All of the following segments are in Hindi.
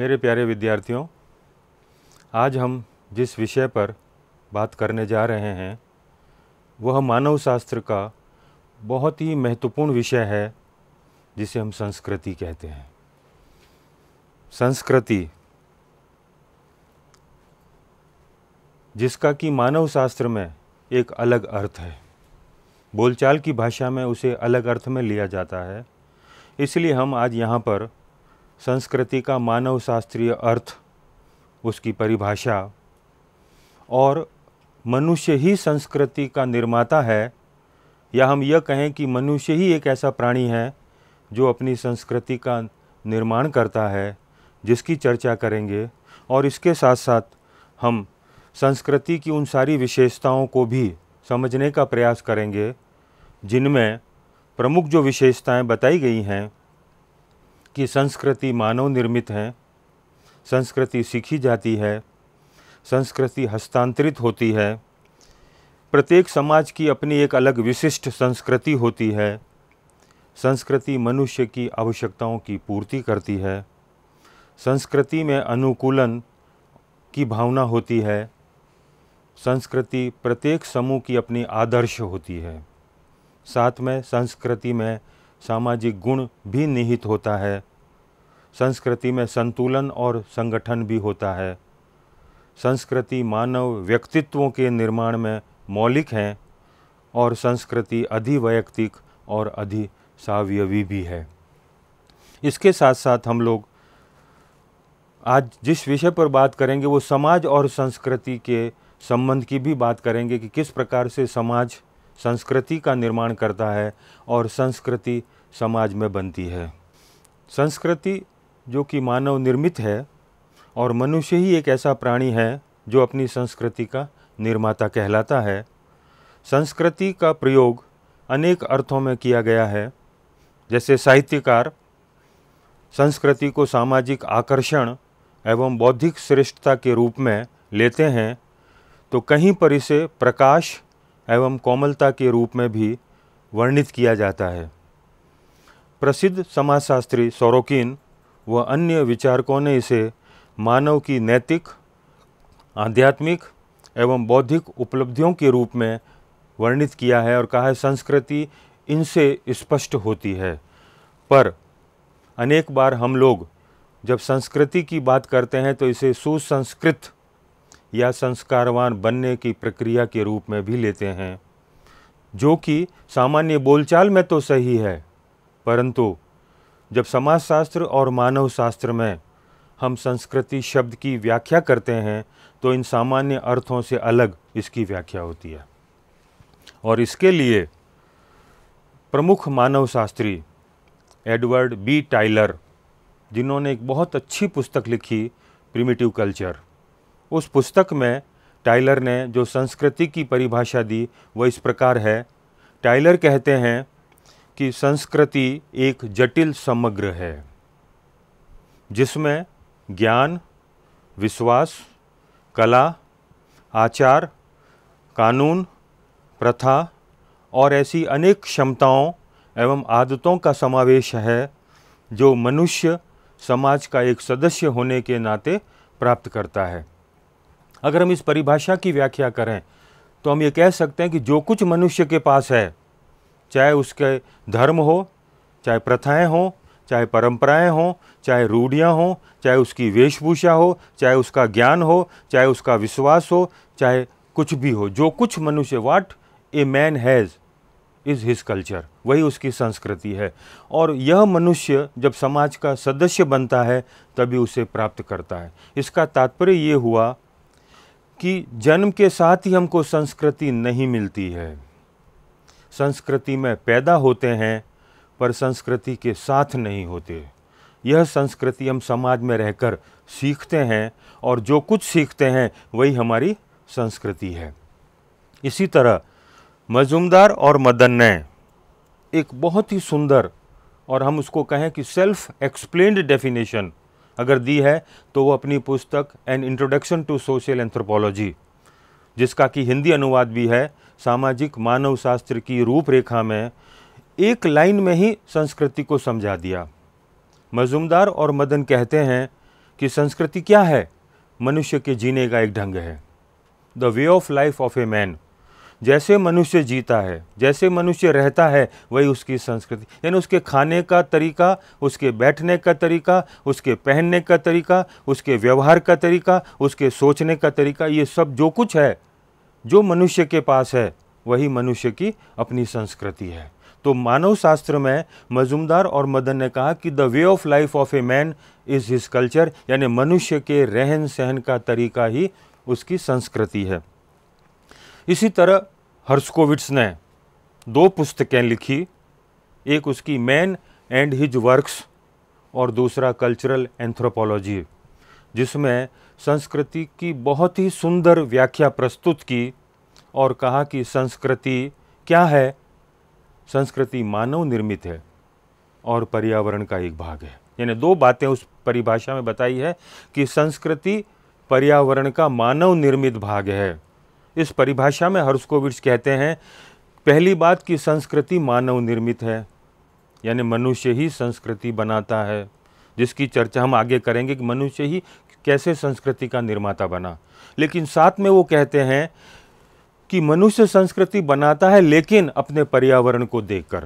मेरे प्यारे विद्यार्थियों, आज हम जिस विषय पर बात करने जा रहे हैं वह मानव शास्त्र का बहुत ही महत्वपूर्ण विषय है, जिसे हम संस्कृति कहते हैं। संस्कृति, जिसका कि मानव शास्त्र में एक अलग अर्थ है, बोलचाल की भाषा में उसे अलग अर्थ में लिया जाता है। इसलिए हम आज यहाँ पर संस्कृति का मानव शास्त्रीय अर्थ, उसकी परिभाषा और मनुष्य ही संस्कृति का निर्माता है, या हम यह कहें कि मनुष्य ही एक ऐसा प्राणी है जो अपनी संस्कृति का निर्माण करता है, जिसकी चर्चा करेंगे। और इसके साथ साथ हम संस्कृति की उन सारी विशेषताओं को भी समझने का प्रयास करेंगे, जिनमें प्रमुख जो विशेषताएं बताई गई हैं कि संस्कृति मानव निर्मित है, संस्कृति सीखी जाती है, संस्कृति हस्तांतरित होती है, प्रत्येक समाज की अपनी एक अलग विशिष्ट संस्कृति होती है, संस्कृति मनुष्य की आवश्यकताओं की पूर्ति करती है, संस्कृति में अनुकूलन की भावना होती है, संस्कृति प्रत्येक समूह की अपनी आदर्श होती है, साथ में संस्कृति में सामाजिक गुण भी निहित होता है, संस्कृति में संतुलन और संगठन भी होता है, संस्कृति मानव व्यक्तित्वों के निर्माण में मौलिक हैं और संस्कृति अधिवैयक्तिक और अधिसावयवी भी है। इसके साथ साथ हम लोग आज जिस विषय पर बात करेंगे वो समाज और संस्कृति के संबंध की भी बात करेंगे कि किस प्रकार से समाज संस्कृति का निर्माण करता है और संस्कृति समाज में बनती है। संस्कृति जो कि मानव निर्मित है और मनुष्य ही एक ऐसा प्राणी है जो अपनी संस्कृति का निर्माता कहलाता है। संस्कृति का प्रयोग अनेक अर्थों में किया गया है। जैसे साहित्यकार संस्कृति को सामाजिक आकर्षण एवं बौद्धिक श्रेष्ठता के रूप में लेते हैं, तो कहीं पर इसे प्रकाश एवं कोमलता के रूप में भी वर्णित किया जाता है। प्रसिद्ध समाजशास्त्री सोरोकिन व अन्य विचारकों ने इसे मानव की नैतिक, आध्यात्मिक एवं बौद्धिक उपलब्धियों के रूप में वर्णित किया है और कहा है संस्कृति इनसे स्पष्ट होती है। पर अनेक बार हम लोग जब संस्कृति की बात करते हैं तो इसे सुसंस्कृत या संस्कारवान बनने की प्रक्रिया के रूप में भी लेते हैं, जो कि सामान्य बोलचाल में तो सही है, परंतु जब समाजशास्त्र और मानव शास्त्र में हम संस्कृति शब्द की व्याख्या करते हैं तो इन सामान्य अर्थों से अलग इसकी व्याख्या होती है। और इसके लिए प्रमुख मानव शास्त्री एडवर्ड बी टाइलर, जिन्होंने एक बहुत अच्छी पुस्तक लिखी प्रिमिटिव कल्चर, उस पुस्तक में टाइलर ने जो संस्कृति की परिभाषा दी वह इस प्रकार है। टाइलर कहते हैं कि संस्कृति एक जटिल समग्र है, जिसमें ज्ञान, विश्वास, कला, आचार, कानून, प्रथा और ऐसी अनेक क्षमताओं एवं आदतों का समावेश है जो मनुष्य समाज का एक सदस्य होने के नाते प्राप्त करता है। अगर हम इस परिभाषा की व्याख्या करें तो हम ये कह सकते हैं कि जो कुछ मनुष्य के पास है, चाहे उसके धर्म हो, चाहे प्रथाएं हों, चाहे परंपराएं हों, चाहे रूढ़ियाँ हों, चाहे उसकी वेशभूषा हो, चाहे उसका ज्ञान हो, चाहे उसका विश्वास हो, चाहे कुछ भी हो, जो कुछ मनुष्य, what a man has is his culture, वही उसकी संस्कृति है। और यह मनुष्य जब समाज का सदस्य बनता है तभी उसे प्राप्त करता है। इसका तात्पर्य ये हुआ कि जन्म के साथ ही हमको संस्कृति नहीं मिलती है। संस्कृति में पैदा होते हैं पर संस्कृति के साथ नहीं होते। यह संस्कृति हम समाज में रहकर सीखते हैं और जो कुछ सीखते हैं वही हमारी संस्कृति है। इसी तरह मजुमदार और मदन ने एक बहुत ही सुंदर और हम उसको कहें कि सेल्फ एक्सप्लेन्ड डेफिनेशन अगर दी है तो वो अपनी पुस्तक an introduction to social anthropology, जिसका कि हिंदी अनुवाद भी है, सामाजिक मानव शास्त्र की रूपरेखा में एक लाइन में ही संस्कृति को समझा दिया। मजुमदार और मदन कहते हैं कि संस्कृति क्या है? मनुष्य के जीने का एक ढंग है। The way of life of a man, जैसे मनुष्य जीता है, जैसे मनुष्य रहता है, वही उसकी संस्कृति। यानी उसके खाने का तरीका, उसके बैठने का तरीका, उसके पहनने का तरीका, उसके व्यवहार का तरीका, उसके सोचने का तरीका, ये सब जो कुछ है, जो मनुष्य के पास है, वही मनुष्य की अपनी संस्कृति है। तो मानव शास्त्र में मजुमदार और मदन ने कहा कि the way of life of a man is his culture, यानी मनुष्य के रहन सहन का तरीका ही उसकी संस्कृति है। इसी तरह हर्स्कोविट्स ने 2 पुस्तकें लिखी, एक उसकी मैन एंड हिज वर्क्स और दूसरा कल्चरल एंथ्रोपोलॉजी, जिसमें संस्कृति की बहुत ही सुंदर व्याख्या प्रस्तुत की और कहा कि संस्कृति क्या है? संस्कृति मानव निर्मित है और पर्यावरण का एक भाग है। यानी 2 बातें उस परिभाषा में बताई है कि संस्कृति पर्यावरण का मानव निर्मित भाग है। इस परिभाषा में हर्स्कोविट्स कहते हैं, पहली बात कि संस्कृति मानव निर्मित है, यानी मनुष्य ही संस्कृति बनाता है, जिसकी चर्चा हम आगे करेंगे कि मनुष्य ही कैसे संस्कृति का निर्माता बना। लेकिन साथ में वो कहते हैं कि मनुष्य संस्कृति बनाता है, लेकिन अपने पर्यावरण को देखकर।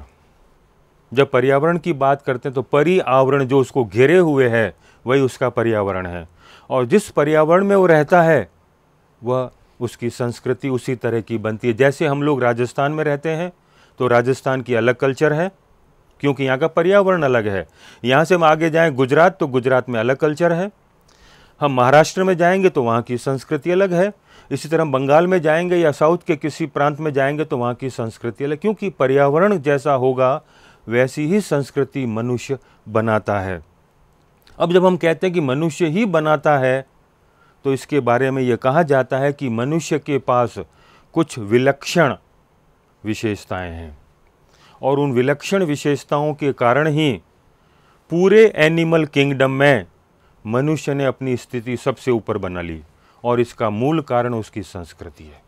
जब पर्यावरण की बात करते हैं तो पर्यावरण जो उसको घेरे हुए है, वही उसका पर्यावरण है, और जिस पर्यावरण में वो रहता है, वह उसकी संस्कृति उसी तरह की बनती है। जैसे हम लोग राजस्थान में रहते हैं तो राजस्थान की अलग कल्चर है, क्योंकि यहाँ का पर्यावरण अलग है। यहाँ से हम आगे जाएं गुजरात, तो गुजरात में अलग कल्चर है। हम महाराष्ट्र में जाएंगे तो वहाँ की संस्कृति अलग है। इसी तरह हम बंगाल में जाएंगे या साउथ के किसी प्रांत में जाएंगे तो वहाँ की संस्कृति अलग, क्योंकि पर्यावरण जैसा होगा वैसी ही संस्कृति मनुष्य बनाता है। अब जब हम कहते हैं कि मनुष्य ही बनाता है, तो इसके बारे में यह कहा जाता है कि मनुष्य के पास कुछ विलक्षण विशेषताएं हैं, और उन विलक्षण विशेषताओं के कारण ही पूरे एनिमल किंगडम में मनुष्य ने अपनी स्थिति सबसे ऊपर बना ली, और इसका मूल कारण उसकी संस्कृति है।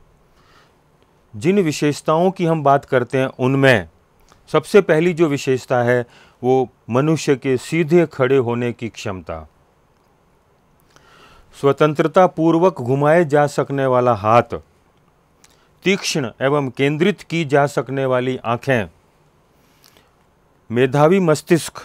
जिन विशेषताओं की हम बात करते हैं, उनमें सबसे पहली जो विशेषता है वो मनुष्य के सीधे खड़े होने की क्षमता, स्वतंत्रता पूर्वक घुमाए जा सकने वाला हाथ, तीक्ष्ण एवं केंद्रित की जा सकने वाली आंखें, मेधावी मस्तिष्क,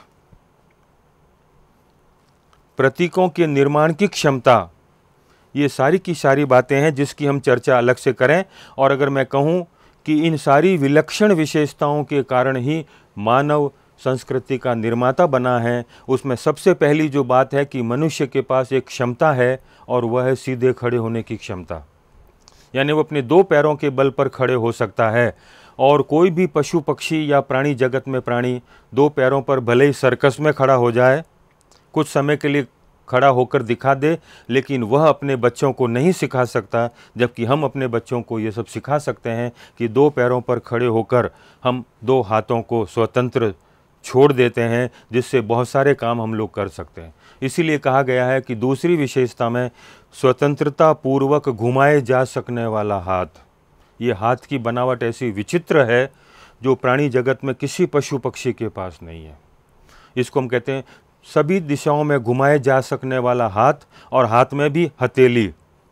प्रतीकों के निर्माण की क्षमता, ये सारी की सारी बातें हैं जिसकी हम चर्चा अलग से करें। और अगर मैं कहूँ कि इन सारी विलक्षण विशेषताओं के कारण ही मानव संस्कृति का निर्माता बना है, उसमें सबसे पहली जो बात है कि मनुष्य के पास एक क्षमता है, और वह है सीधे खड़े होने की क्षमता। यानी वो अपने 2 पैरों के बल पर खड़े हो सकता है, और कोई भी पशु पक्षी या प्राणी जगत में प्राणी 2 पैरों पर भले ही सर्कस में खड़ा हो जाए, कुछ समय के लिए खड़ा होकर दिखा दे, लेकिन वह अपने बच्चों को नहीं सिखा सकता, जबकि हम अपने बच्चों को ये सब सिखा सकते हैं कि 2 पैरों पर खड़े होकर हम 2 हाथों को स्वतंत्र छोड़ देते हैं, जिससे बहुत सारे काम हम लोग कर सकते हैं। इसीलिए कहा गया है कि दूसरी विशेषता में स्वतंत्रता पूर्वक घुमाए जा सकने वाला हाथ। ये हाथ की बनावट ऐसी विचित्र है जो प्राणी जगत में किसी पशु पक्षी के पास नहीं है। इसको हम कहते हैं सभी दिशाओं में घुमाए जा सकने वाला हाथ, और हाथ में भी हथेली,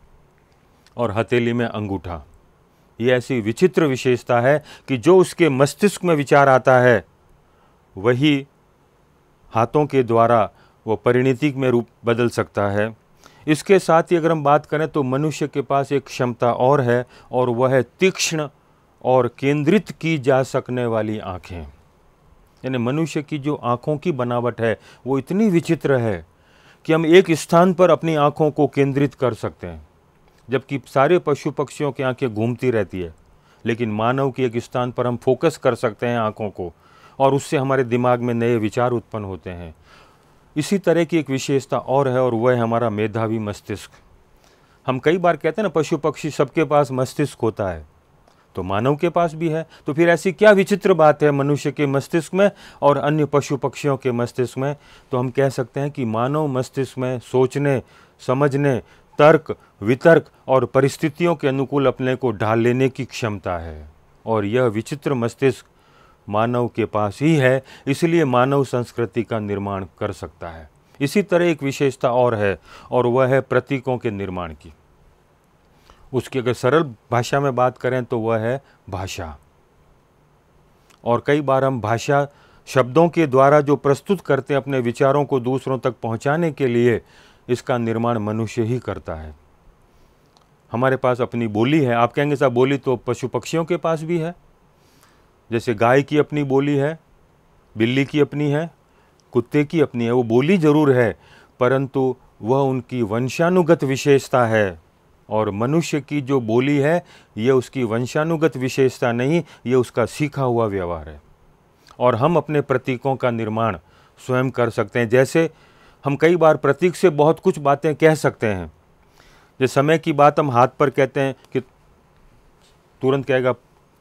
और हथेली में अंगूठा। ये ऐसी विचित्र विशेषता है कि जो उसके मस्तिष्क में विचार आता है, वही हाथों के द्वारा वो परिणति में रूप बदल सकता है। इसके साथ ही अगर हम बात करें तो मनुष्य के पास एक क्षमता और है, और वह है तीक्ष्ण और केंद्रित की जा सकने वाली आँखें। यानी मनुष्य की जो आँखों की बनावट है वो इतनी विचित्र है कि हम एक स्थान पर अपनी आँखों को केंद्रित कर सकते हैं, जबकि सारे पशु पक्षियों की आँखें घूमती रहती है, लेकिन मानव की एक स्थान पर हम फोकस कर सकते हैं आँखों को, और उससे हमारे दिमाग में नए विचार उत्पन्न होते हैं। इसी तरह की एक विशेषता और है, और वह है हमारा मेधावी मस्तिष्क। हम कई बार कहते हैं ना पशु पक्षी सबके पास मस्तिष्क होता है, तो मानव के पास भी है। तो फिर ऐसी क्या विचित्र बात है मनुष्य के मस्तिष्क में और अन्य पशु पक्षियों के मस्तिष्क में? तो हम कह सकते हैं कि मानव मस्तिष्क में सोचने, समझने, तर्क, वितर्क और परिस्थितियों के अनुकूल अपने को ढाल लेने की क्षमता है, और यह विचित्र मस्तिष्क मानव के पास ही है, इसलिए मानव संस्कृति का निर्माण कर सकता है। इसी तरह एक विशेषता और है, और वह है प्रतीकों के निर्माण की। उसकी अगर सरल भाषा में बात करें तो वह है भाषा। और कई बार हम भाषा शब्दों के द्वारा जो प्रस्तुत करते हैं अपने विचारों को दूसरों तक पहुंचाने के लिए, इसका निर्माण मनुष्य ही करता है। हमारे पास अपनी बोली है। आप कहेंगे साहब बोली तो पशु पक्षियों के पास भी है। जैसे गाय की अपनी बोली है, बिल्ली की अपनी है, कुत्ते की अपनी है। वो बोली जरूर है, परंतु वह उनकी वंशानुगत विशेषता है। और मनुष्य की जो बोली है, ये उसकी वंशानुगत विशेषता नहीं, ये उसका सीखा हुआ व्यवहार है। और हम अपने प्रतीकों का निर्माण स्वयं कर सकते हैं। जैसे हम कई बार प्रतीक से बहुत कुछ बातें कह सकते हैं। जैसे समय की बात हम हाथ पर कहते हैं कि तुरंत कहेगा।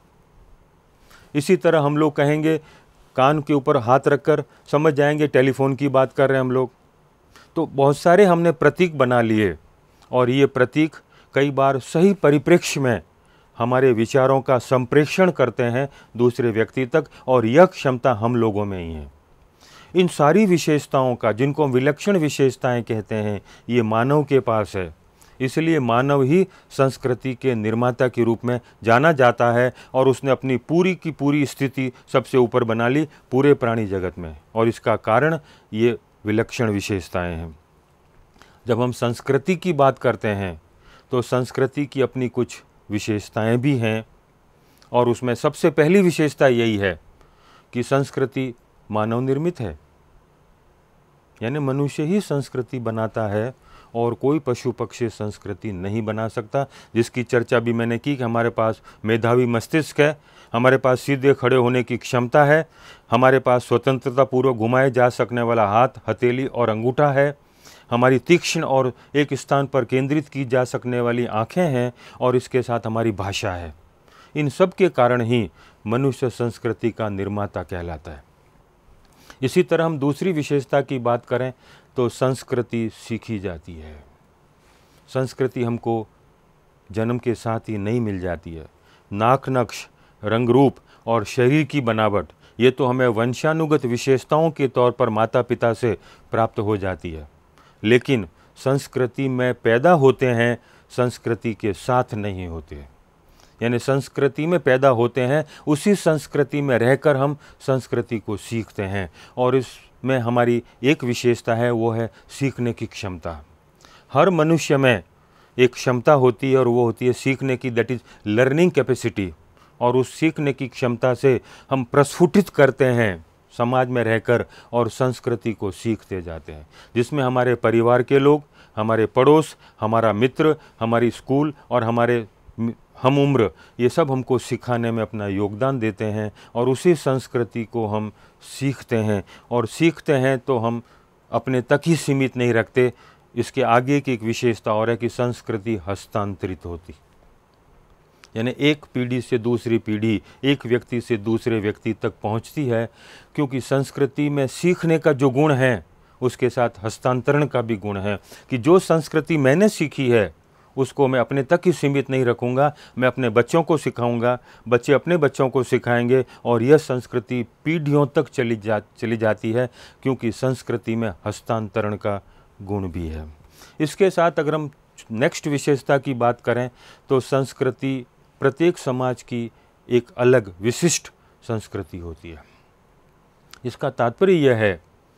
इसी तरह हम लोग कहेंगे, कान के ऊपर हाथ रखकर समझ जाएंगे टेलीफोन की बात कर रहे हैं हम लोग। तो बहुत सारे हमने प्रतीक बना लिए, और ये प्रतीक कई बार सही परिप्रेक्ष्य में हमारे विचारों का संप्रेषण करते हैं दूसरे व्यक्ति तक, और यह क्षमता हम लोगों में ही है। इन सारी विशेषताओं का, जिनको हम विलक्षण विशेषताएं कहते हैं, ये मानव के पास है। इसलिए मानव ही संस्कृति के निर्माता के रूप में जाना जाता है, और उसने अपनी पूरी की पूरी स्थिति सबसे ऊपर बना ली पूरे प्राणी जगत में। और इसका कारण ये विलक्षण विशेषताएं हैं। जब हम संस्कृति की बात करते हैं तो संस्कृति की अपनी कुछ विशेषताएं भी हैं, और उसमें सबसे पहली विशेषता यही है कि संस्कृति मानव निर्मित है। यानी मनुष्य ही संस्कृति बनाता है, और कोई पशु पक्षी संस्कृति नहीं बना सकता। जिसकी चर्चा भी मैंने की कि हमारे पास मेधावी मस्तिष्क है, हमारे पास सीधे खड़े होने की क्षमता है, हमारे पास स्वतंत्रता पूर्वक घुमाए जा सकने वाला हाथ, हथेली और अंगूठा है, हमारी तीक्ष्ण और एक स्थान पर केंद्रित की जा सकने वाली आँखें हैं, और इसके साथ हमारी भाषा है। इन सब के कारण ही मनुष्य संस्कृति का निर्माता कहलाता है। इसी तरह हम दूसरी विशेषता की बात करें तो संस्कृति सीखी जाती है। संस्कृति हमको जन्म के साथ ही नहीं मिल जाती है। नाक नक्श, रंग रूप और शरीर की बनावट, ये तो हमें वंशानुगत विशेषताओं के तौर पर माता पिता से प्राप्त हो जाती है। लेकिन संस्कृति में पैदा होते हैं, संस्कृति के साथ नहीं होते। यानी संस्कृति में पैदा होते हैं, उसी संस्कृति में रहकर हम संस्कृति को सीखते हैं। और इसमें हमारी एक विशेषता है, वो है सीखने की क्षमता। हर मनुष्य में एक क्षमता होती है, और वो होती है सीखने की, दैट इज़ लर्निंग कैपेसिटी। और उस सीखने की क्षमता से हम प्रस्फुटित करते हैं समाज में रहकर, और संस्कृति को सीखते जाते हैं, जिसमें हमारे परिवार के लोग, हमारे पड़ोस, हमारा मित्र, हमारी स्कूल और हमारे हम उम्र, ये सब हमको सिखाने में अपना योगदान देते हैं। और उसी संस्कृति को हम सीखते हैं, और सीखते हैं तो हम अपने तक ही सीमित नहीं रखते। इसके आगे की एक विशेषता और है कि संस्कृति हस्तांतरित होती, यानी एक पीढ़ी से दूसरी पीढ़ी, एक व्यक्ति से दूसरे व्यक्ति तक पहुंचती है। क्योंकि संस्कृति में सीखने का जो गुण है, उसके साथ हस्तांतरण का भी गुण है, कि जो संस्कृति मैंने सीखी है उसको मैं अपने तक ही सीमित नहीं रखूँगा, मैं अपने बच्चों को सिखाऊंगा, बच्चे अपने बच्चों को सिखाएंगे, और यह संस्कृति पीढ़ियों तक चली जाती है, क्योंकि संस्कृति में हस्तांतरण का गुण भी है। इसके साथ अगर हम नेक्स्ट विशेषता की बात करें तो संस्कृति प्रत्येक समाज की एक अलग विशिष्ट संस्कृति होती है। इसका तात्पर्य यह है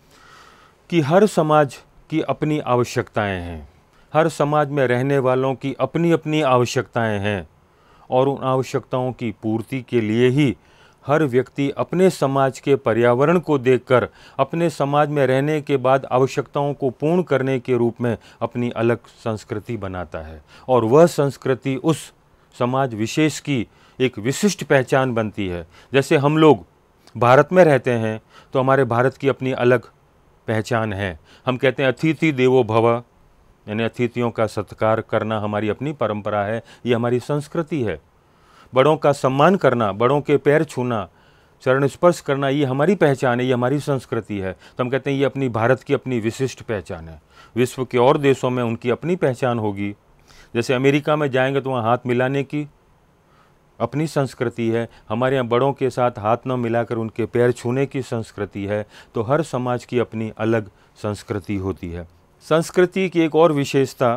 कि हर समाज की अपनी आवश्यकताएं हैं, हर समाज में रहने वालों की अपनी अपनी आवश्यकताएं हैं, और उन आवश्यकताओं की पूर्ति के लिए ही हर व्यक्ति अपने समाज के पर्यावरण को देखकर अपने समाज में रहने के बाद आवश्यकताओं को पूर्ण करने के रूप में अपनी अलग संस्कृति बनाता है, और वह संस्कृति उस समाज विशेष की एक विशिष्ट पहचान बनती है। जैसे हम लोग भारत में रहते हैं तो हमारे भारत की अपनी अलग पहचान है। हम कहते हैं अतिथि देवो भव, यानी अतिथियों का सत्कार करना हमारी अपनी परंपरा है, ये हमारी संस्कृति है। बड़ों का सम्मान करना, बड़ों के पैर छूना, चरण स्पर्श करना, ये हमारी पहचान है, ये हमारी संस्कृति है। तो हम कहते हैं ये अपनी भारत की अपनी विशिष्ट पहचान है। विश्व के और देशों में उनकी अपनी पहचान होगी। जैसे अमेरिका में जाएंगे तो वहाँ हाथ मिलाने की अपनी संस्कृति है, हमारे यहाँ बड़ों के साथ हाथ न मिलाकर उनके पैर छूने की संस्कृति है। तो हर समाज की अपनी अलग संस्कृति होती है। संस्कृति की एक और विशेषता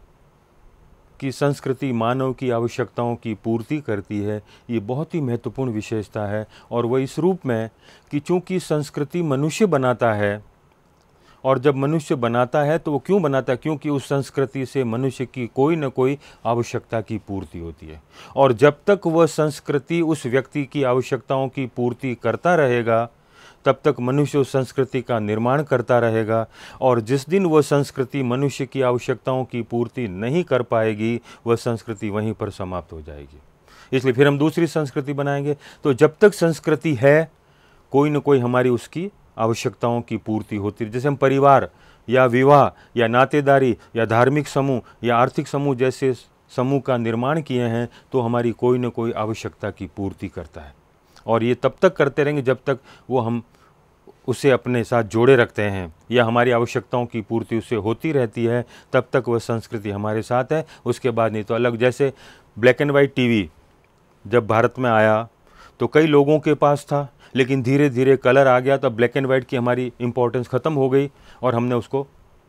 कि संस्कृति मानव की आवश्यकताओं की पूर्ति करती है, ये बहुत ही महत्वपूर्ण विशेषता है। और वह इस रूप में कि चूँकि संस्कृति मनुष्य बनाता है, और जब मनुष्य बनाता है तो वो क्यों बनाता है? क्योंकि उस संस्कृति से मनुष्य की कोई न कोई आवश्यकता की पूर्ति होती है। और जब तक वह संस्कृति उस व्यक्ति की आवश्यकताओं की पूर्ति करता रहेगा, तब तक मनुष्य उस संस्कृति का निर्माण करता रहेगा। और जिस दिन वह संस्कृति मनुष्य की आवश्यकताओं की पूर्ति नहीं कर पाएगी, वह संस्कृति वहीं पर समाप्त हो जाएगी। इसलिए फिर हम दूसरी संस्कृति बनाएंगे। तो जब तक संस्कृति है, कोई न कोई हमारी उसकी आवश्यकताओं की पूर्ति होती है। जैसे हम परिवार या विवाह या नातेदारी या धार्मिक समूह या आर्थिक समूह जैसे समूह का निर्माण किए हैं, तो हमारी कोई न कोई आवश्यकता की पूर्ति करता है। और ये तब तक करते रहेंगे जब तक वो हम उसे अपने साथ जोड़े रखते हैं या हमारी आवश्यकताओं की पूर्ति उससे होती रहती है, तब तक वह संस्कृति हमारे साथ है। उसके बाद नहीं तो अलग। जैसे ब्लैक एंड वाइट टीवी जब भारत में आया तो कई लोगों के पास था, लेकिन धीरे धीरे कलर आ गया, तो ब्लैक एंड वाइट की हमारी इम्पोर्टेंस ख़त्म हो गई और हमने उसको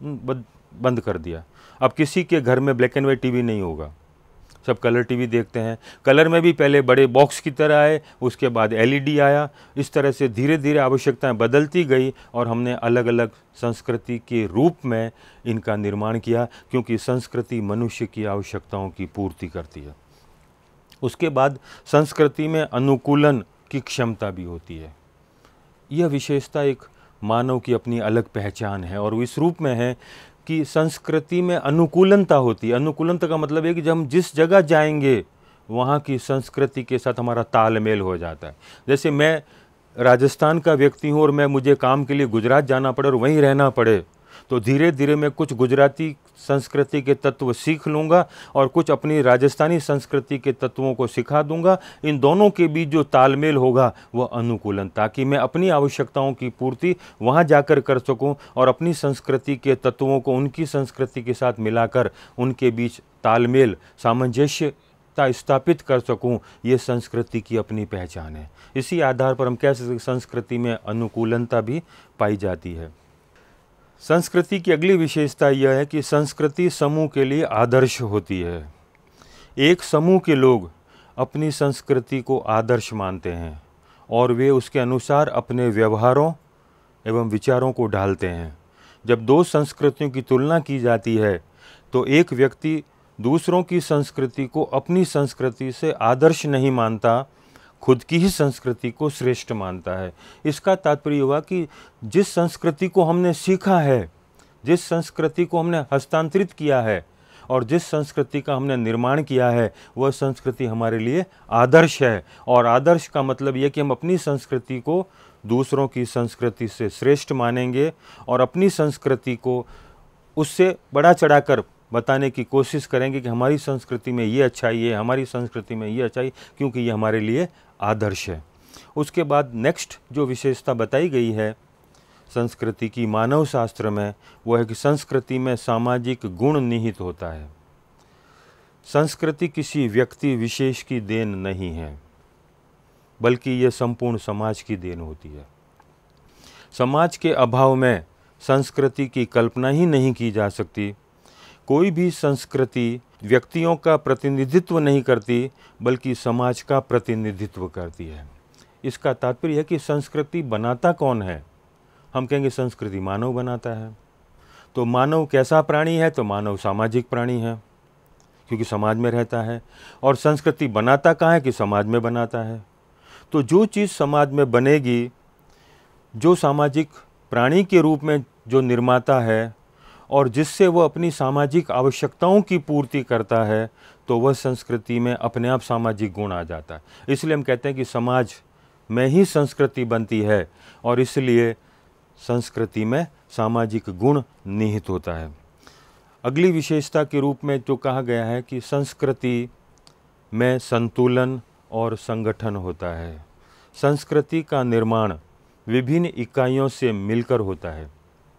बंद कर दिया। अब किसी के घर में ब्लैक एंड वाइट टीवी नहीं होगा, सब कलर टीवी देखते हैं। कलर में भी पहले बड़े बॉक्स की तरह आए, उसके बाद एलईडी आया। इस तरह से धीरे धीरे आवश्यकताएं बदलती गई और हमने अलग अलग संस्कृति के रूप में इनका निर्माण किया, क्योंकि संस्कृति मनुष्य की आवश्यकताओं की पूर्ति करती है। उसके बाद संस्कृति में अनुकूलन की क्षमता भी होती है। यह विशेषता एक मानव की अपनी अलग पहचान है और वो इस रूप में है कि संस्कृति में अनुकूलनता होती है। अनुकूलनता का मतलब है कि जब हम जिस जगह जाएंगे वहाँ की संस्कृति के साथ हमारा तालमेल हो जाता है। जैसे मैं राजस्थान का व्यक्ति हूँ और मुझे काम के लिए गुजरात जाना पड़े और वहीं रहना पड़े, तो धीरे धीरे मैं कुछ गुजराती संस्कृति के तत्व सीख लूँगा और कुछ अपनी राजस्थानी संस्कृति के तत्वों को सिखा दूँगा। इन दोनों के बीच जो तालमेल होगा वह अनुकूलन, ताकि मैं अपनी आवश्यकताओं की पूर्ति वहाँ जाकर कर सकूँ और अपनी संस्कृति के तत्वों को उनकी संस्कृति के साथ मिलाकर उनके बीच तालमेल, सामंजस्यता स्थापित कर सकूँ। ये संस्कृति की अपनी पहचान है। इसी आधार पर हम कह सकते हैं संस्कृति में अनुकूलनता भी पाई जाती है। संस्कृति की अगली विशेषता यह है कि संस्कृति समूह के लिए आदर्श होती है। एक समूह के लोग अपनी संस्कृति को आदर्श मानते हैं और वे उसके अनुसार अपने व्यवहारों एवं विचारों को ढालते हैं। जब दो संस्कृतियों की तुलना की जाती है तो एक व्यक्ति दूसरों की संस्कृति को अपनी संस्कृति से आदर्श नहीं मानता, खुद की ही संस्कृति को श्रेष्ठ मानता है। इसका तात्पर्य हुआ कि जिस संस्कृति को हमने सीखा है, जिस संस्कृति को हमने हस्तांतरित किया है और जिस संस्कृति का हमने निर्माण किया है, वह संस्कृति हमारे लिए आदर्श है। और आदर्श का मतलब यह कि हम अपनी संस्कृति को दूसरों की संस्कृति से श्रेष्ठ मानेंगे और अपनी संस्कृति को उससे बढ़ा चढ़ाकर बताने की कोशिश करेंगे कि हमारी संस्कृति में ये अच्छाई है, हमारी संस्कृति में ये अच्छाई, क्योंकि ये हमारे लिए आदर्श है। उसके बाद नेक्स्ट जो विशेषता बताई गई है संस्कृति की मानव शास्त्र में, वो है कि संस्कृति में सामाजिक गुण निहित होता है। संस्कृति किसी व्यक्ति विशेष की देन नहीं है, बल्कि ये संपूर्ण समाज की देन होती है। समाज के अभाव में संस्कृति की कल्पना ही नहीं की जा सकती। कोई भी संस्कृति व्यक्तियों का प्रतिनिधित्व नहीं करती, बल्कि समाज का प्रतिनिधित्व करती है। इसका तात्पर्य है कि संस्कृति बनाता कौन है? हम कहेंगे संस्कृति मानव बनाता है। तो मानव कैसा प्राणी है? तो मानव सामाजिक प्राणी है, क्योंकि समाज में रहता है। और संस्कृति बनाता कहाँ है? कि समाज में बनाता है। तो जो चीज़ समाज में बनेगी, जो सामाजिक प्राणी के रूप में जो निर्माता है और जिससे वह अपनी सामाजिक आवश्यकताओं की पूर्ति करता है, तो वह संस्कृति में अपने आप सामाजिक गुण आ जाता है। इसलिए हम कहते हैं कि समाज में ही संस्कृति बनती है और इसलिए संस्कृति में सामाजिक गुण निहित होता है। अगली विशेषता के रूप में जो कहा गया है कि संस्कृति में संतुलन और संगठन होता है। संस्कृति का निर्माण विभिन्न इकाइयों से मिलकर होता है।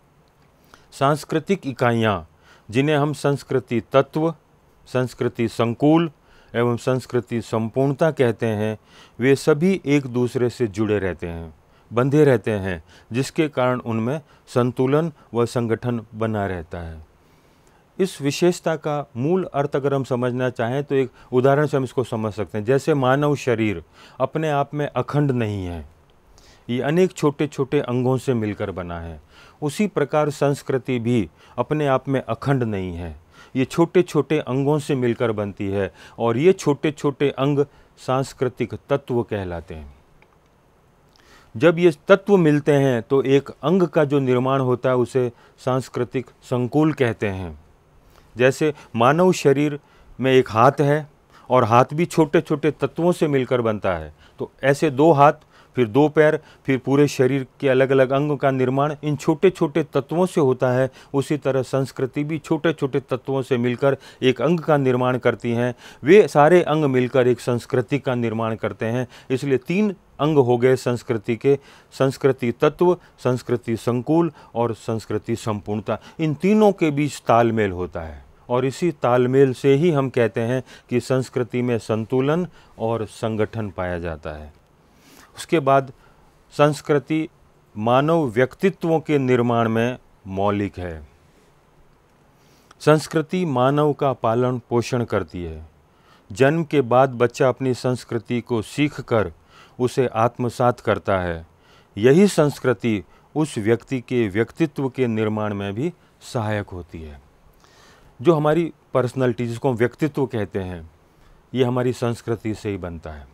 सांस्कृतिक इकाइयाँ, जिन्हें हम संस्कृति तत्व, संस्कृति संकुल एवं संस्कृति संपूर्णता कहते हैं, वे सभी एक दूसरे से जुड़े रहते हैं। बंधे रहते हैं, जिसके कारण उनमें संतुलन व संगठन बना रहता है। इस विशेषता का मूल अर्थ अगर हम समझना चाहें तो एक उदाहरण से हम इसको समझ सकते हैं। जैसे मानव शरीर अपने आप में अखंड नहीं है, ये अनेक छोटे छोटे अंगों से मिलकर बना है, उसी प्रकार संस्कृति भी अपने आप में अखंड नहीं है, ये छोटे छोटे अंगों से मिलकर बनती है, और ये छोटे छोटे अंग सांस्कृतिक तत्व कहलाते हैं। जब ये तत्व मिलते हैं तो एक अंग का जो निर्माण होता है उसे सांस्कृतिक संकुल कहते हैं। जैसे मानव शरीर में एक हाथ है और हाथ भी छोटे छोटे तत्वों से मिलकर बनता है, तो ऐसे दो हाथ, फिर दो पैर, फिर पूरे शरीर के अलग अलग अंगों का निर्माण इन छोटे छोटे तत्वों से होता है। उसी तरह संस्कृति भी छोटे छोटे तत्वों से मिलकर एक अंग का निर्माण करती हैं। वे सारे अंग मिलकर एक संस्कृति का निर्माण करते हैं। इसलिए 3 अंग हो गए संस्कृति के: संस्कृति तत्व, संस्कृति संकुल और संस्कृति संपूर्णता। इन तीनों के बीच तालमेल होता है, और इसी तालमेल से ही हम कहते हैं कि संस्कृति में संतुलन और संगठन पाया जाता है। उसके बाद संस्कृति मानव व्यक्तित्वों के निर्माण में मौलिक है। संस्कृति मानव का पालन पोषण करती है। जन्म के बाद बच्चा अपनी संस्कृति को सीखकर उसे आत्मसात करता है। यही संस्कृति उस व्यक्ति के व्यक्तित्व के निर्माण में भी सहायक होती है। जो हमारी पर्सनैलिटी, जिसको हम व्यक्तित्व कहते हैं, ये हमारी संस्कृति से ही बनता है।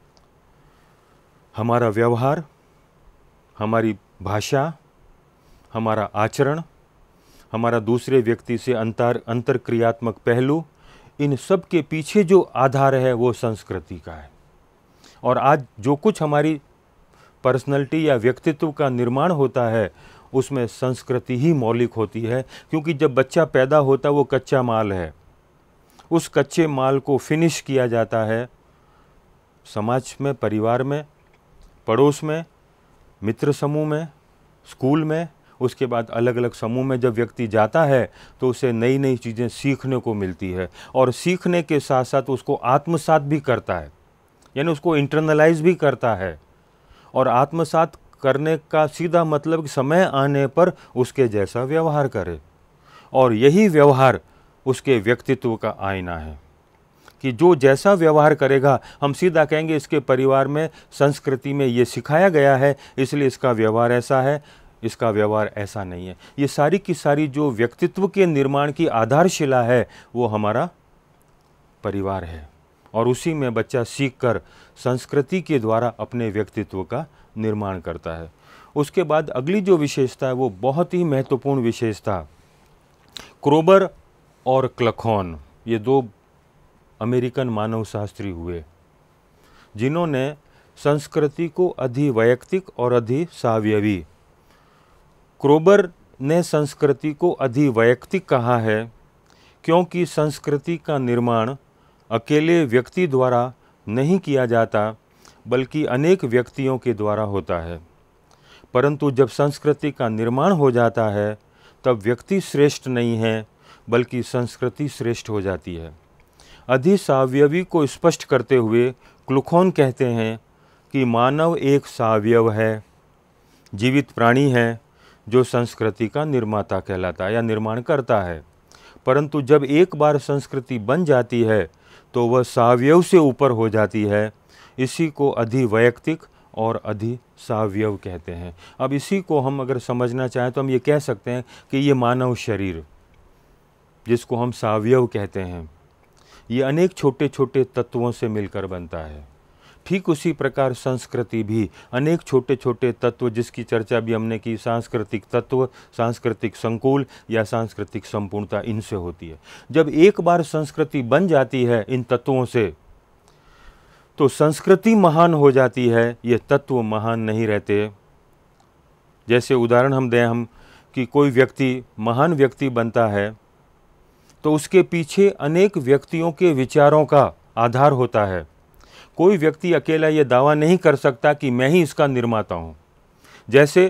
हमारा व्यवहार, हमारी भाषा, हमारा आचरण, हमारा दूसरे व्यक्ति से अंतरक्रियात्मक पहलू, इन सब के पीछे जो आधार है वो संस्कृति का है। और आज जो कुछ हमारी पर्सनैलिटी या व्यक्तित्व का निर्माण होता है उसमें संस्कृति ही मौलिक होती है, क्योंकि जब बच्चा पैदा होता है वो कच्चा माल है। उस कच्चे माल को फिनिश किया जाता है समाज में, परिवार में, पड़ोस में, मित्र समूह में, स्कूल में। उसके बाद अलग अलग समूह में जब व्यक्ति जाता है तो उसे नई नई चीज़ें सीखने को मिलती है, और सीखने के साथ साथ उसको आत्मसात भी करता है, यानी उसको इंटरनलाइज भी करता है। और आत्मसात करने का सीधा मतलब कि समय आने पर उसके जैसा व्यवहार करे, और यही व्यवहार उसके व्यक्तित्व का आईना है। कि जो जैसा व्यवहार करेगा, हम सीधा कहेंगे इसके परिवार में, संस्कृति में ये सिखाया गया है इसलिए इसका व्यवहार ऐसा है, इसका व्यवहार ऐसा नहीं है। ये सारी की सारी जो व्यक्तित्व के निर्माण की आधारशिला है वो हमारा परिवार है, और उसी में बच्चा सीखकर संस्कृति के द्वारा अपने व्यक्तित्व का निर्माण करता है। उसके बाद अगली जो विशेषता है वो बहुत ही महत्वपूर्ण विशेषता, क्रोबर और क्लखॉन, ये 2 अमेरिकन मानवशास्त्री हुए जिन्होंने संस्कृति को अधिवैयक्तिक और अधिसावयवी, क्रोबर ने संस्कृति को अधिवैयक्तिक कहा है क्योंकि संस्कृति का निर्माण अकेले व्यक्ति द्वारा नहीं किया जाता बल्कि अनेक व्यक्तियों के द्वारा होता है। परंतु जब संस्कृति का निर्माण हो जाता है तब व्यक्ति श्रेष्ठ नहीं है बल्कि संस्कृति श्रेष्ठ हो जाती है। अधिसावयवी को स्पष्ट करते हुए क्लुखॉन कहते हैं कि मानव एक सावयव है, जीवित प्राणी है जो संस्कृति का निर्माता कहलाता है या निर्माण करता है। परंतु जब एक बार संस्कृति बन जाती है तो वह सावयव से ऊपर हो जाती है। इसी को अधिवैयक्तिक और अधिसावयव कहते हैं। अब इसी को हम अगर समझना चाहें तो हम ये कह सकते हैं कि ये मानव शरीर, जिसको हम सावयव कहते हैं, ये अनेक छोटे छोटे तत्वों से मिलकर बनता है। ठीक उसी प्रकार संस्कृति भी अनेक छोटे छोटे तत्व, जिसकी चर्चा भी हमने की, सांस्कृतिक तत्व, सांस्कृतिक संकुल या सांस्कृतिक संपूर्णता, इनसे होती है। जब एक बार संस्कृति बन जाती है इन तत्वों से तो संस्कृति महान हो जाती है, ये तत्व महान नहीं रहते। जैसे उदाहरण हम दें कि कोई व्यक्ति महान व्यक्ति बनता है तो उसके पीछे अनेक व्यक्तियों के विचारों का आधार होता है। कोई व्यक्ति अकेला ये दावा नहीं कर सकता कि मैं ही इसका निर्माता हूँ। जैसे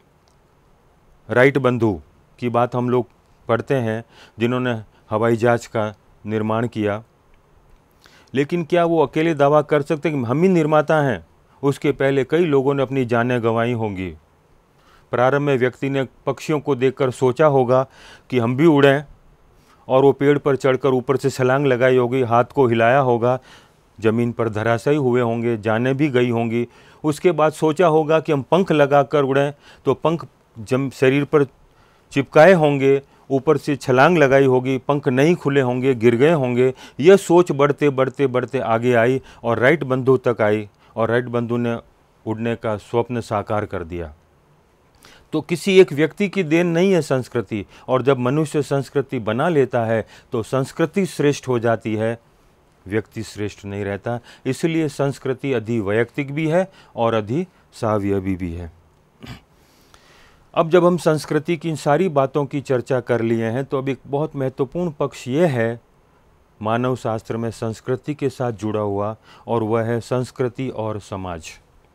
राइट बंधु की बात हम लोग पढ़ते हैं, जिन्होंने हवाई जहाज का निर्माण किया, लेकिन क्या वो अकेले दावा कर सकते कि हम ही निर्माता हैं? उसके पहले कई लोगों ने अपनी जानें गंवाई होंगी। प्रारंभ में व्यक्ति ने पक्षियों को देखकर सोचा होगा कि हम भी उड़ें, और वो पेड़ पर चढ़कर ऊपर से छलांग लगाई होगी, हाथ को हिलाया होगा, ज़मीन पर धराशायी हुए होंगे, जानें भी गई होंगी। उसके बाद सोचा होगा कि हम पंख लगाकर उड़ें, तो पंख शरीर पर चिपकाए होंगे, ऊपर से छलांग लगाई होगी, पंख नहीं खुले होंगे, गिर गए होंगे। यह सोच बढ़ते बढ़ते बढ़ते आगे आई और राइट बंधु तक आई, और राइट बंधु ने उड़ने का स्वप्न साकार कर दिया। तो किसी एक व्यक्ति की देन नहीं है संस्कृति, और जब मनुष्य संस्कृति बना लेता है तो संस्कृति श्रेष्ठ हो जाती है, व्यक्ति श्रेष्ठ नहीं रहता। इसलिए संस्कृति अधिवैयक्तिक भी है और अधिसावयवी भी है। अब जब हम संस्कृति की इन सारी बातों की चर्चा कर लिए हैं, तो अब एक बहुत महत्वपूर्ण पक्ष ये है मानव शास्त्र में संस्कृति के साथ जुड़ा हुआ, और वह है संस्कृति और समाज।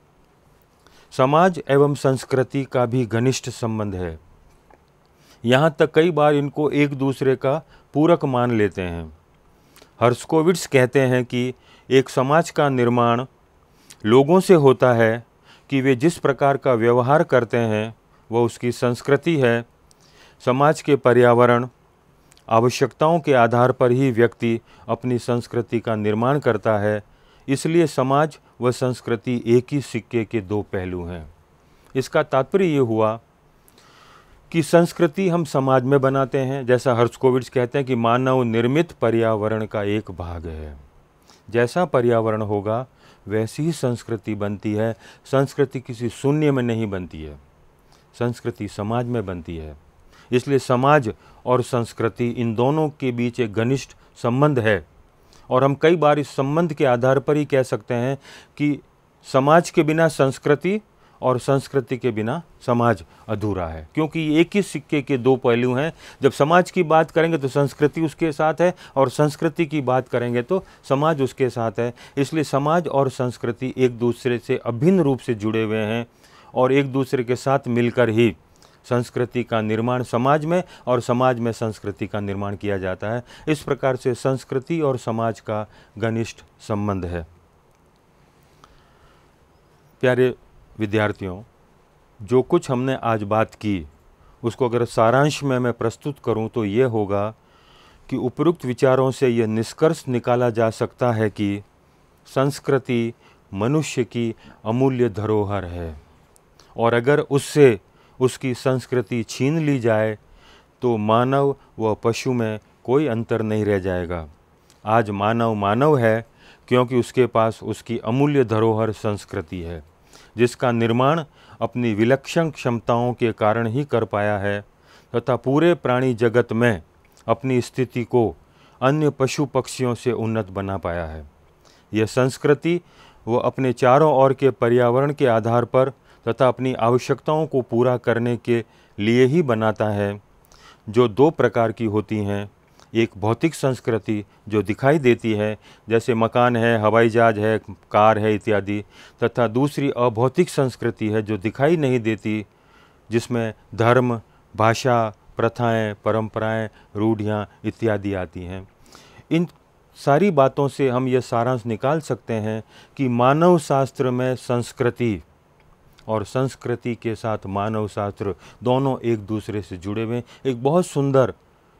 समाज एवं संस्कृति का भी घनिष्ठ संबंध है। यहाँ तक कई बार इनको एक दूसरे का पूरक मान लेते हैं। हर्स्कोविट्स कहते हैं कि एक समाज का निर्माण लोगों से होता है कि वे जिस प्रकार का व्यवहार करते हैं वह उसकी संस्कृति है। समाज के पर्यावरण आवश्यकताओं के आधार पर ही व्यक्ति अपनी संस्कृति का निर्माण करता है। इसलिए समाज व संस्कृति एक ही सिक्के के दो पहलू हैं। इसका तात्पर्य ये हुआ कि संस्कृति हम समाज में बनाते हैं, जैसा हर्स्कोविट्स कहते हैं कि मानव निर्मित पर्यावरण का एक भाग है। जैसा पर्यावरण होगा वैसी ही संस्कृति बनती है। संस्कृति किसी शून्य में नहीं बनती है, संस्कृति समाज में बनती है। इसलिए समाज और संस्कृति, इन दोनों के बीच एक घनिष्ठ संबंध है, और हम कई बार इस संबंध के आधार पर ही कह सकते हैं कि समाज के बिना संस्कृति और संस्कृति के बिना समाज अधूरा है, क्योंकि एक ही सिक्के के दो पहलू हैं। जब समाज की बात करेंगे तो संस्कृति उसके साथ है, और संस्कृति की बात करेंगे तो समाज उसके साथ है। इसलिए समाज और संस्कृति एक दूसरे से अभिन्न रूप से जुड़े हुए हैं, और एक दूसरे के साथ मिलकर ही संस्कृति का निर्माण समाज में और समाज में संस्कृति का निर्माण किया जाता है। इस प्रकार से संस्कृति और समाज का घनिष्ठ संबंध है। प्यारे विद्यार्थियों, जो कुछ हमने आज बात की उसको अगर सारांश में मैं प्रस्तुत करूं तो ये होगा कि उपरोक्त विचारों से यह निष्कर्ष निकाला जा सकता है कि संस्कृति मनुष्य की अमूल्य धरोहर है, और अगर उससे उसकी संस्कृति छीन ली जाए तो मानव व पशु में कोई अंतर नहीं रह जाएगा। आज मानव मानव है क्योंकि उसके पास उसकी अमूल्य धरोहर संस्कृति है, जिसका निर्माण अपनी विलक्षण क्षमताओं के कारण ही कर पाया है, तथा पूरे प्राणी जगत में अपनी स्थिति को अन्य पशु पक्षियों से उन्नत बना पाया है। यह संस्कृति वो अपने चारों ओर के पर्यावरण के आधार पर तथा अपनी आवश्यकताओं को पूरा करने के लिए ही बनाता है, जो दो प्रकार की होती हैं। एक भौतिक संस्कृति जो दिखाई देती है, जैसे मकान है, हवाई जहाज है, कार है इत्यादि, तथा दूसरी अभौतिक संस्कृति है जो दिखाई नहीं देती, जिसमें धर्म, भाषा, प्रथाएं, परंपराएं, रूढ़ियाँ इत्यादि आती हैं। इन सारी बातों से हम ये सारांश निकाल सकते हैं कि मानव शास्त्र में संस्कृति और संस्कृति के साथ मानव शास्त्र दोनों एक दूसरे से जुड़े हुए। एक बहुत सुंदर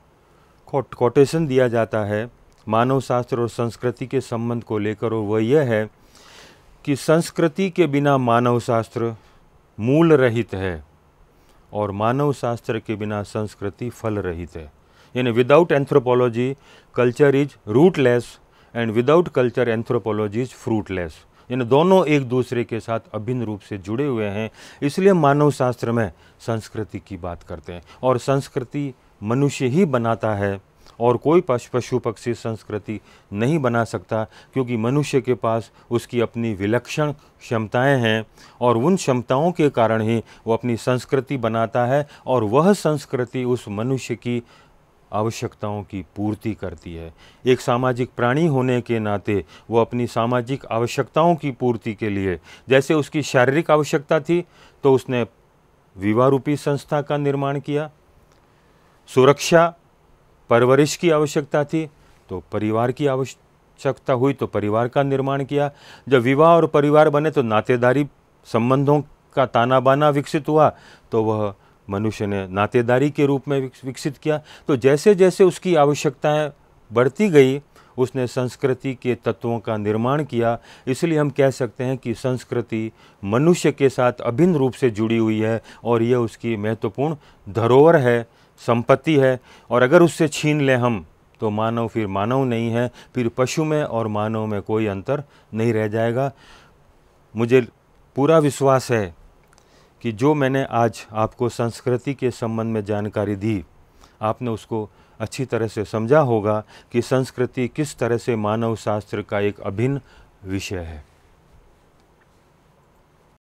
कोटेशन दिया जाता है मानव शास्त्र और संस्कृति के संबंध को लेकर, और वह यह है कि संस्कृति के बिना मानव शास्त्र मूल रहित है, और मानव शास्त्र के बिना संस्कृति फल रहित है। यानी without anthropology culture is rootless, and without culture anthropology is fruitless. यानी दोनों एक दूसरे के साथ अभिन्न रूप से जुड़े हुए हैं। इसलिए मानव शास्त्र में संस्कृति की बात करते हैं, और संस्कृति मनुष्य ही बनाता है, और कोई पशु पक्षी संस्कृति नहीं बना सकता, क्योंकि मनुष्य के पास उसकी अपनी विलक्षण क्षमताएं हैं, और उन क्षमताओं के कारण ही वो अपनी संस्कृति बनाता है, और वह संस्कृति उस मनुष्य की आवश्यकताओं की पूर्ति करती है। एक सामाजिक प्राणी होने के नाते वो अपनी सामाजिक आवश्यकताओं की पूर्ति के लिए, जैसे उसकी शारीरिक आवश्यकता थी तो उसने विवाह रूपी संस्था का निर्माण किया, सुरक्षा परवरिश की आवश्यकता थी तो परिवार की आवश्यकता हुई तो परिवार का निर्माण किया। जब विवाह और परिवार बने तो नातेदारी संबंधों का ताना बाना विकसित हुआ, तो वह मनुष्य ने नातेदारी के रूप में विकसित किया। तो जैसे जैसे उसकी आवश्यकताएं बढ़ती गई, उसने संस्कृति के तत्वों का निर्माण किया। इसलिए हम कह सकते हैं कि संस्कृति मनुष्य के साथ अभिन्न रूप से जुड़ी हुई है और यह उसकी महत्वपूर्ण धरोहर है, संपत्ति है। और अगर उससे छीन लें हम, तो मानव फिर मानव नहीं है, फिर पशु में और मानव में कोई अंतर नहीं रह जाएगा। मुझे पूरा विश्वास है कि जो मैंने आज आपको संस्कृति के संबंध में जानकारी दी, आपने उसको अच्छी तरह से समझा होगा कि संस्कृति किस तरह से मानव शास्त्र का एक अभिन्न विषय है।